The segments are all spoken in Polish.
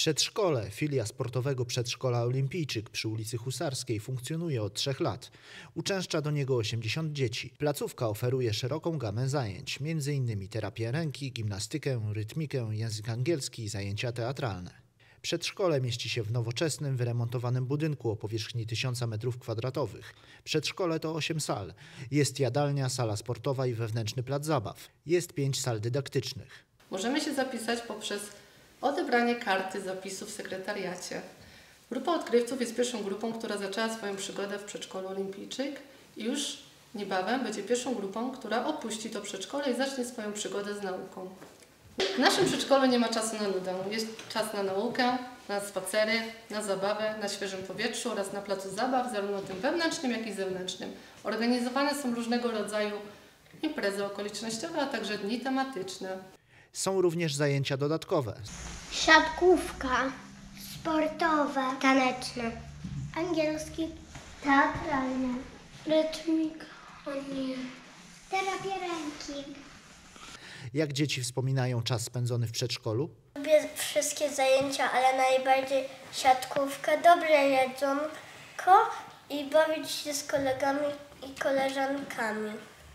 Przedszkole, filia sportowego przedszkola Olimpijczyk przy ulicy Husarskiej funkcjonuje od 3 lat. Uczęszcza do niego 80 dzieci. Placówka oferuje szeroką gamę zajęć, m.in. terapię ręki, gimnastykę, rytmikę, język angielski i zajęcia teatralne. Przedszkole mieści się w nowoczesnym, wyremontowanym budynku o powierzchni 1000 m2. Przedszkole to 8 sal. Jest jadalnia, sala sportowa i wewnętrzny plac zabaw. Jest 5 sal dydaktycznych. Możemy się zapisać poprzez odebranie karty zapisu w sekretariacie. Grupa odkrywców jest pierwszą grupą, która zaczęła swoją przygodę w przedszkolu Olimpijczyk i już niebawem będzie pierwszą grupą, która opuści to przedszkole i zacznie swoją przygodę z nauką. W naszym przedszkolu nie ma czasu na nudę. Jest czas na naukę, na spacery, na zabawę, na świeżym powietrzu oraz na placu zabaw, zarówno tym wewnętrznym, jak i zewnętrznym. Organizowane są różnego rodzaju imprezy okolicznościowe, a także dni tematyczne. Są również zajęcia dodatkowe. Siatkówka, sportowe, taneczne, angielski, teatralne, rytmika, terapia ręki. Jak dzieci wspominają czas spędzony w przedszkolu? Lubię wszystkie zajęcia, ale najbardziej siatkówkę, dobre jedzonko i bawić się z kolegami i koleżankami.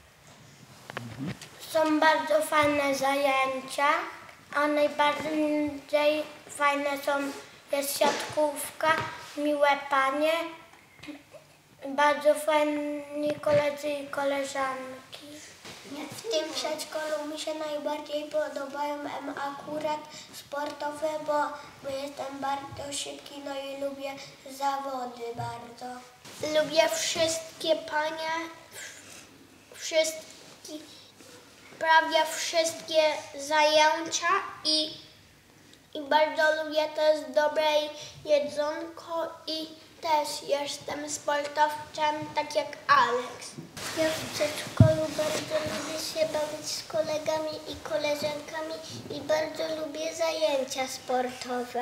Są bardzo fajne zajęcia, a najbardziej fajne jest siatkówka, miłe panie, bardzo fajni koledzy i koleżanki. W tym przedszkolu mi się najbardziej podobają akurat sportowe, bo jestem bardzo szybki, no i lubię zawody bardzo. Lubię wszystkie panie, prawie wszystkie zajęcia i bardzo lubię też dobre jedzonko i też jestem sportowcem, tak jak Alex. Ja w przedszkolu bardzo lubię się bawić z kolegami i koleżankami i bardzo lubię zajęcia sportowe.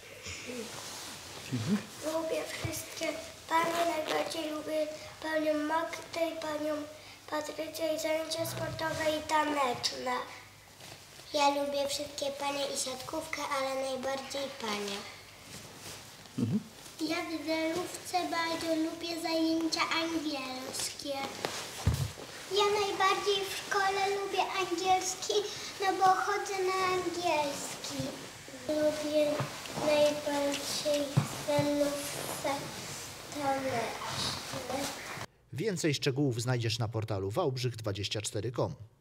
Lubię wszystkie panie, najbardziej lubię panią Magdę i panią Patrycję i zajęcia sportowe i taneczne. Ja lubię wszystkie panie i siatkówkę, ale najbardziej panie. Ja w zerówce bardzo lubię zajęcia angielskie. Ja najbardziej w szkole lubię angielski, no bo chodzę na angielski. Lubię najbardziej w zerówce taneczne. Więcej szczegółów znajdziesz na portalu wałbrzych24.com.